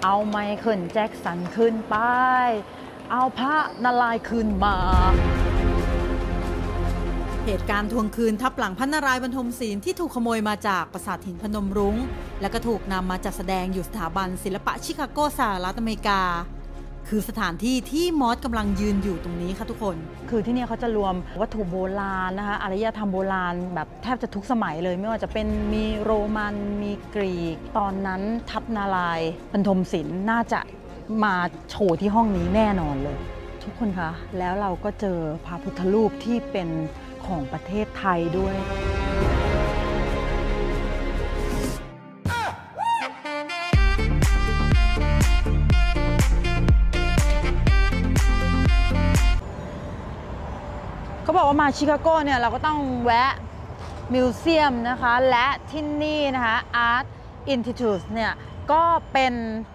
เอาไมเคิลแจ็คสันขึ้นไปเอาพระนารายณ์ขึ้นมาเหตุการณ์ทวงคืนทับหลังพระนารายณ์บรรทมศิลป์ที่ถูกขโมยมาจากปราสาทหินพนมรุ้งและก็ถูกนำมาจัดแสดงอยู่สถาบันศิลปะชิคาโกสหรัฐอเมริกาคือสถานที่ที่มอสกำลังยืนอยู่ตรงนี้ค่ะทุกคนคือที่นี่เขาจะรวมวัตถุโบราณนะคะอารยธรรมโบราณแบบแทบจะทุกสมัยเลยไม่ว่าจะเป็นมีโรมันมีกรีกตอนนั้นทัพนารายณ์บรรทมศิลป์น่าจะมาโชว์ที่ห้องนี้แน่นอนเลยทุกคนคะแล้วเราก็เจอพระพุทธรูปที่เป็นของประเทศไทยด้วยเขาบอกว่ามาชิคาโกเนี่ยเราก็ต้องแวะมิวเซียมนะคะและที่นี่นะคะ Art Institute เนี่ยก็เป็น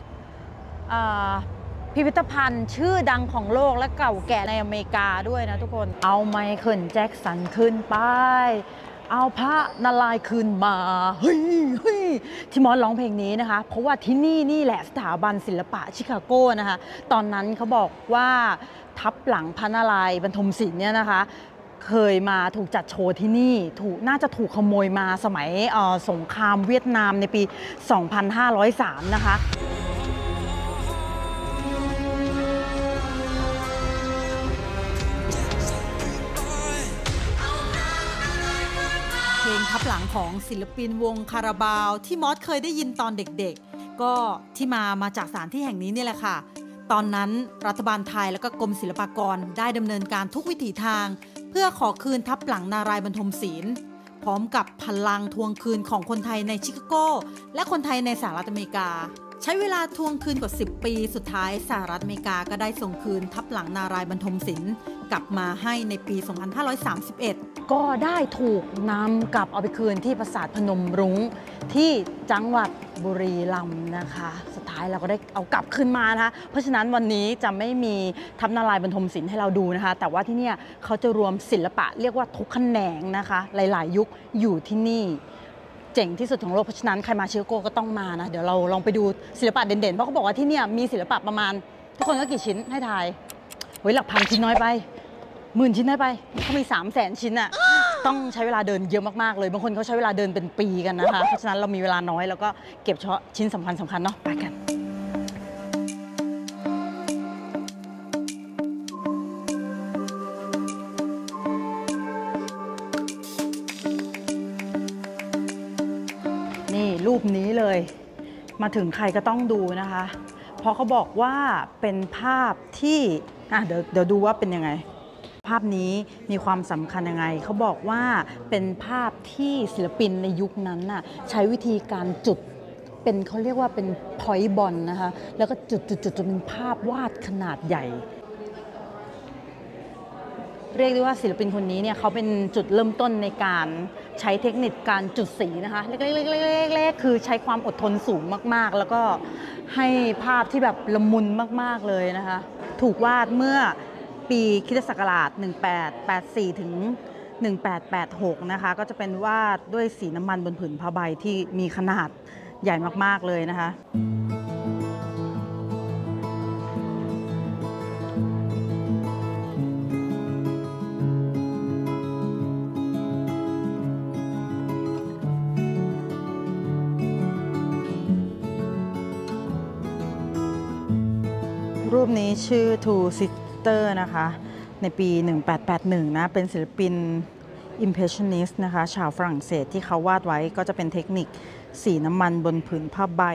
พิพิธภัณฑ์ชื่อดังของโลกและเก่าแก่ในอเมริกาด้วยนะทุกคนเอาไมเคิลแจ็คสันขึ้นไปเอาพระนารายณ์ขึ้นมาเฮ้ยที่มอสร้องเพลงนี้นะคะเพราะว่าที่นี่แหละสถาบันศิลปะชิคาโกนะคะตอนนั้นเขาบอกว่าทับหลังพระนารายณ์บรรทมศิลป์เนี่ยนะคะเคยมาถูกจัดโชว์ที่นี่น่าจะถูกขโมยมาสมัยสงครามเวียดนามในปี 2503 นะคะเพลงทับหลังของศิลปินวงคาราบาวที่มอสเคยได้ยินตอนเด็กๆก็ที่มาจากสถานที่แห่งนี้นี่แหละค่ะตอนนั้นรัฐบาลไทยและก็กรมศิลปากรได้ดำเนินการทุกวิถีทางเพื่อขอคืนทับหลังนารายณ์บรรทมศิลป์พร้อมกับพลังทวงคืนของคนไทยในชิคาโกและคนไทยในสหรัฐอเมริกาใช้เวลาทวงคืนกว่า10 ปีสุดท้ายสหรัฐอเมริกาก็ได้ส่งคืนทับหลังนารายณ์บรรทมศิลป์กลับมาให้ในปี 2531 ก็ได้ถูกนำกลับเอาไปคืนที่ปราสาทพนมรุ้งที่จังหวัดบุรีรัมย์นะคะสุดท้ายเราก็ได้เอากลับคืนมานะคะเพราะฉะนั้นวันนี้จะไม่มีทับนารายณ์บรรทมศิลป์ให้เราดูนะคะแต่ว่าที่นี่เขาจะรวมศิลปะเรียกว่าทุกแขนงนะคะหลายๆยุคอยู่ที่นี่เจ๋งที่สุดของโลกเพราะฉะนั้นใครมาชิคาโกก็ต้องมานะเดี๋ยวเราลองไปดูศิลปะเด่นๆเพราะเขาบอกว่าที่นี่มีศิลปะประมาณทุกคนก็กี่ชิ้นให้ทายเฮ้ยหลักพันชิ้นน้อยไป10,000 ชิ้นได้ไปเขามี300,000 ชิ้นอะต้องใช้เวลาเดินเยอะมากๆเลยบางคนเขาใช้เวลาเดินเป็นปีกันนะคะเพราะฉะนั้นเรามีเวลาน้อยแล้วก็เก็บเฉพาะชิ้นสำคัญเนาะไปกันนี่รูปนี้เลยมาถึงใครก็ต้องดูนะคะเพราะเขาบอกว่าเป็นภาพที่เดี๋ยวดูว่าเป็นยังไงภาพนี้มีความสำคัญยังไงเขาบอกว่าเป็นภาพที่ศิลปินในยุคนั้นน่ะใช้วิธีการจุดเป็นเขาเรียกว่าเป็นพอยต์บอลนะคะแล้วก็จุดจนเป็นภาพวาดขนาดใหญ่เรียกได้ว่าศิลปินคนนี้เนี่ยเขาเป็นจุดเริ่มต้นในการใช้เทคนิคการจุดสีนะคะเล็กๆคือใช้ความอดทนสูงมากๆแล้วก็ให้ภาพที่แบบละมุนมากๆเลยนะคะถูกวาดเมื่อปีคริสตศักราช1884ถึง1886นะคะก็จะเป็นวาดด้วยสีน้ำมันบนผืนผ้าใบที่มีขนาดใหญ่มากๆเลยนะคะรูปนี้ชื่อ Two Sisters นะคะในปี 1881 นะเป็นศิลปิน Impressionist นะคะชาวฝรั่งเศสที่เขาวาดไว้ก็จะเป็นเทคนิคสีน้ำมันบนผืนผ้าใบ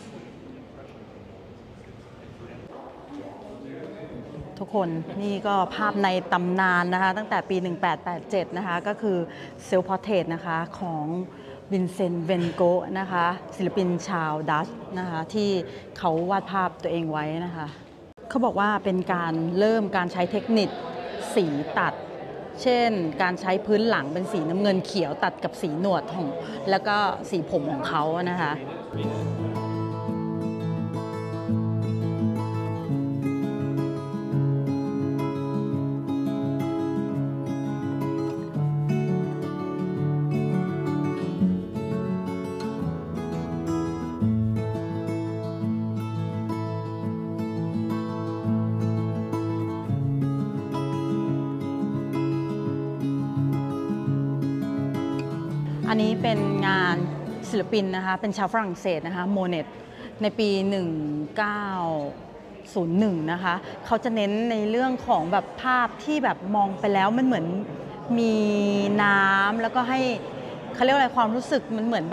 ทุกคนนี่ก็ภาพในตำนานนะคะตั้งแต่ปี 1887 นะคะก็คือเซลฟ์พอร์เทรตนะคะของวินเซนต์ เวนโกะนะคะศิลปินชาวดัตช์นะคะที่เขาวาดภาพตัวเองไว้นะคะเขาบอกว่าเป็นการเริ่มการใช้เทคนิคสีตัดเช่นการใช้พื้นหลังเป็นสีน้ำเงินเขียวตัดกับสีหนวดของแล้วก็สีผมของเขานะคะนนี้เป็นงานศิลปินนะคะเป็นชาวฝรั่งเศสนะคะโมเนตในปี 1901 นะคะเขาจะเน้นในเรื่องของแบบภาพที่แบบมองไปแล้วมันเหมือนมีน้ำแล้วก็ให้เขาเรียกอะไรความรู้สึกมันเหมือน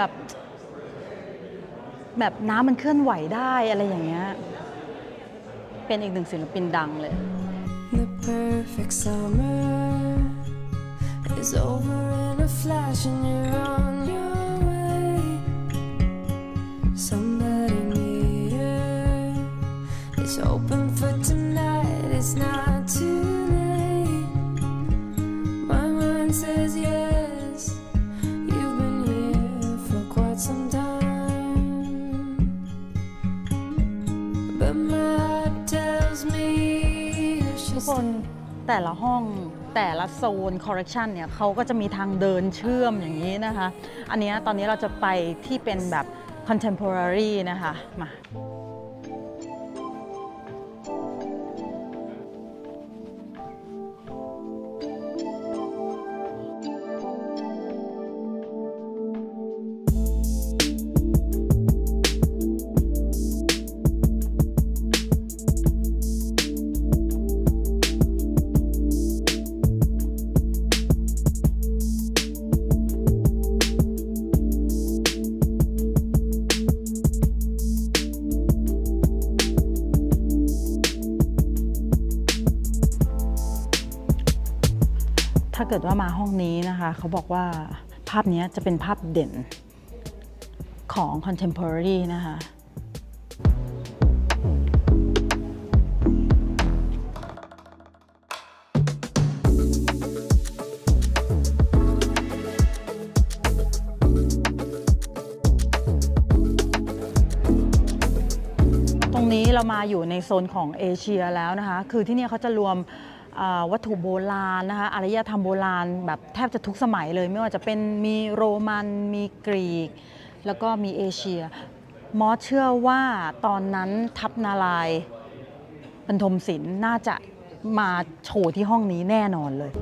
แบบน้ำมันเคลื่อนไหวได้อะไรอย่างเงี้ยเป็นอีกหนึ่งศิลปินดังเลย The perfect summer is over in a flash and you're on your way. Somebody near is open for tonight. It's not too late. My mind says yes. You've been here for quite some time, but my heart tells me. ทุกคนแต่ละห้องแต่ละโซนคอร์เรคชันเนี่ยเขาก็จะมีทางเดินเชื่อมอย่างนี้นะคะอันนี้ตอนนี้เราจะไปที่เป็นแบบ contemporary นะคะมาถ้าเกิดว่ามาห้องนี้นะคะเขาบอกว่าภาพนี้จะเป็นภาพเด่นของ Contemporary นะคะตรงนี้เรามาอยู่ในโซนของเอเชียแล้วนะคะคือที่นี่เขาจะรวมวัตถุโบราณนะคะอารยธรรมโบราณแบบแทบจะทุกสมัยเลยไม่ว่าจะเป็นมีโรมันมีกรีกแล้วก็มีเอเชียมอสเชื่อว่าตอนนั้นทัพนารายณ์บรรทมศิลป์น่าจะมาโชว์ที่ห้องนี้แน่นอนเลย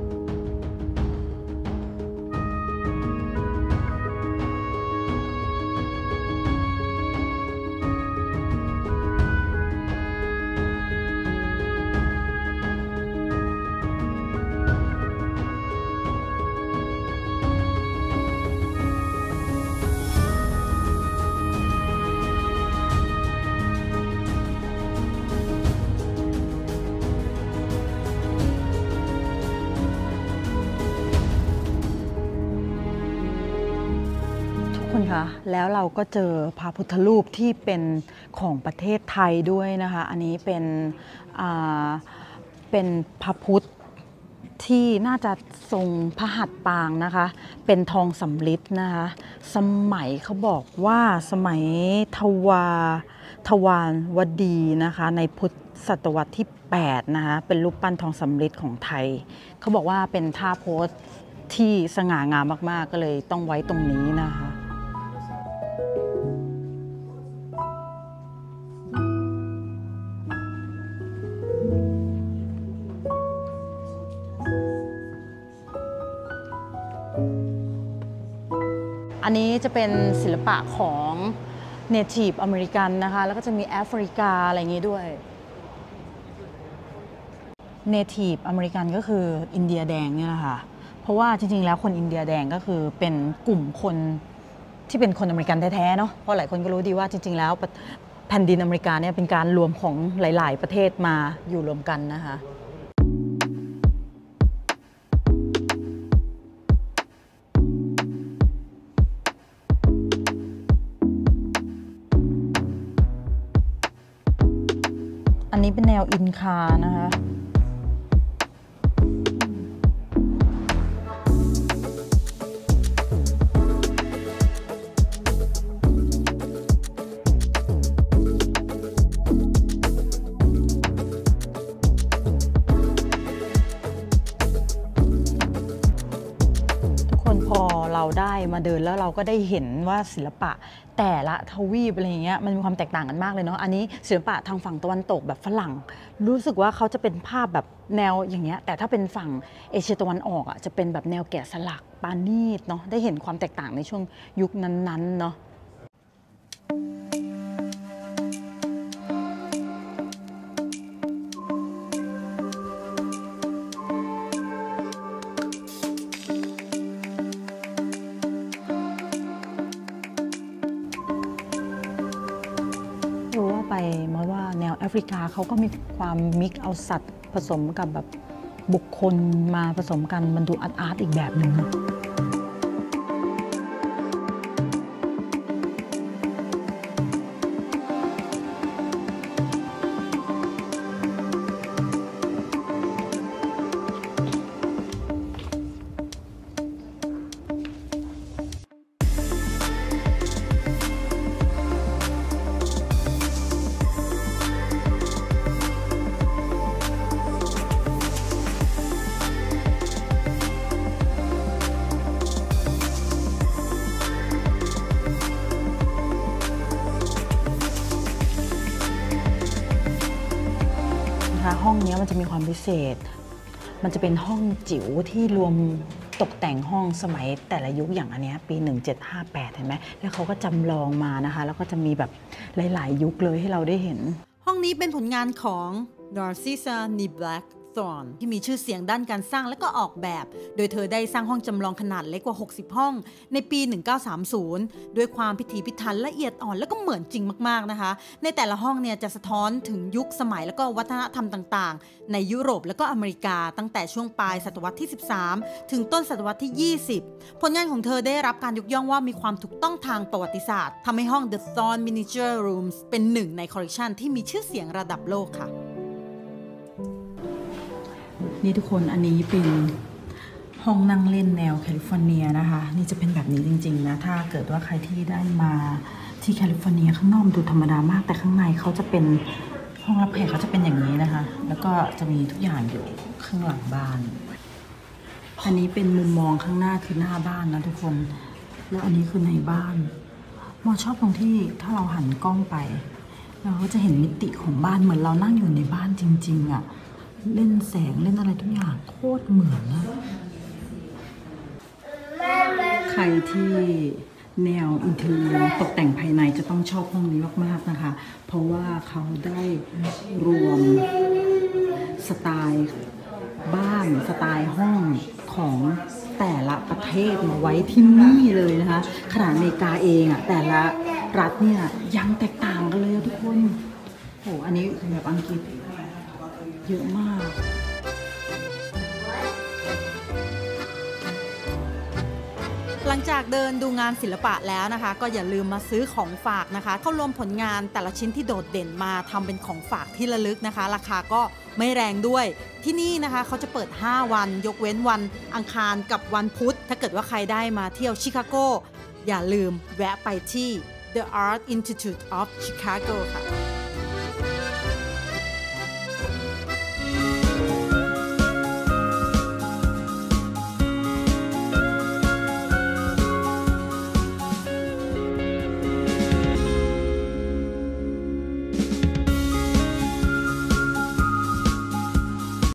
คนคะแล้วเราก็เจอพระพุทธรูปที่เป็นของประเทศไทยด้วยนะคะอันนี้เป็นพระพุทธที่น่าจะทรงพระหัตถ์ปางนะคะเป็นทองสำริดนะคะสมัยเขาบอกว่าสมัยทวารวดีนะคะในพุทธศตวรรษที่8นะคะเป็นรูปปั้นทองสำริดของไทยเขาบอกว่าเป็นท่าโพสที่สง่างามมากๆก็เลยต้องไว้ตรงนี้นะคะอันนี้จะเป็นศิลปะของเนทีฟอเมริกันนะคะแล้วก็จะมีแอฟริกาอะไรอย่างนี้ด้วยเนทีฟอเมริกันก็คืออินเดียแดงเนี่ยนะคะเพราะว่าจริงๆแล้วคนอินเดียแดงก็คือเป็นกลุ่มคนที่เป็นคนอเมริกันแท้ๆเนาะเพราะหลายคนก็รู้ดีว่าจริงๆแล้วแผ่นดินอเมริกาเนี่ยเป็นการรวมของหลายๆประเทศมาอยู่รวมกันนะคะอันนี้เป็นแนวอินคานะคะทุกคนพอเราได้มาเดินแล้วเราก็ได้เห็นว่าศิลปะแต่ละทวีปอะไรอย่างเงี้ยมันมีความแตกต่างกันมากเลยเนาะอันนี้ศิลปะทางฝั่งตะวันตกแบบฝรั่งรู้สึกว่าเขาจะเป็นภาพแบบแนวอย่างเงี้ยแต่ถ้าเป็นฝั่งเอเชียตะวันออกอ่ะจะเป็นแบบแนวแกะสลักปาณีตเนาะได้เห็นความแตกต่างในช่วงยุคนั้นๆเนาะไปมาว่าแนวแอฟริกาเขาก็มีความมิกเอาสัตว์ผสมกับแบบบุคคลมาผสมกันมันดูอาร์ตอีกแบบหนึ่งห้องนี้มันจะมีความพิเศษมันจะเป็นห้องจิ๋วที่รวมตกแต่งห้องสมัยแต่ละยุคอย่างอันนี้ปี1758เห็นไหมแล้วเขาก็จำลองมานะคะแล้วก็จะมีแบบหลายๆยุคเลยให้เราได้เห็นห้องนี้เป็นผลงานของ Narcissa Niblack Thorne ที่มีชื่อเสียงด้านการสร้างและก็ออกแบบโดยเธอได้สร้างห้องจำลองขนาดเล็กกว่า60ห้องในปี 1930ด้วยความพิถีพิถันละเอียดอ่อนและก็เหมือนจริงมากๆนะคะในแต่ละห้องเนี่ยจะสะท้อนถึงยุคสมัยและก็วัฒนธรรมต่างๆในยุโรปและก็อเมริกาตั้งแต่ช่วงปลายศตวรรษที่13ถึงต้นศตวรรษที่20ผลงานของเธอได้รับการยกย่องว่ามีความถูกต้องทางประวัติศาสตร์ทำให้ห้อง The Thorne Miniature Rooms เป็นหนึ่งในคอลเลกชันที่มีชื่อเสียงระดับโลกค่ะนี่ทุกคนอันนี้เป็นห้องนั่งเล่นแนวแคลิฟอร์เนียนะคะนี่จะเป็นแบบนี้จริงๆนะถ้าเกิดว่าใครที่ได้มาที่แคลิฟอร์เนียข้างนอกดูธรรมดามากแต่ข้างในเขาจะเป็นห้องรับแขกเขาจะเป็นอย่างนี้นะคะแล้วก็จะมีทุกอย่างอยู่ข้างหลังบ้านอันนี้เป็นมุมมองข้างหน้าคือหน้าบ้านนะทุกคนแล้วอันนี้คือในบ้านมอชอบตรงที่ถ้าเราหันกล้องไปเราก็จะเห็นมิติของบ้านเหมือนเรานั่งอยู่ในบ้านจริงๆอ่ะเล่นแสงเล่นอะไรทุกอย่างโคตรเหมือนนะใครที่แนวอินเทอร์เนียตกแต่งภายในจะต้องชอบห้องนี้มากๆนะคะเพราะว่าเขาได้รวมสไตล์บ้านสไตล์ห้องของแต่ละประเทศมาไว้ที่นี่เลยนะคะขนาดอเมริกาเองอ่ะแต่ละรัฐเนี่ยยังแตกต่างกันเลยทุกคนโอ้อันนี้แบบอังกฤษเยอะมากหลังจากเดินดูงานศิลปะแล้วนะคะก็อย่าลืมมาซื้อของฝากนะคะเข้ารวมผลงานแต่ละชิ้นที่โดดเด่นมาทำเป็นของฝากที่ระลึกนะคะราคาก็ไม่แรงด้วยที่นี่นะคะเขาจะเปิด5วันยกเว้นวันอังคารกับวันพุธถ้าเกิดว่าใครได้มาเที่ยวชิคาโกอย่าลืมแวะไปที่ The Art Institute of Chicago ค่ะ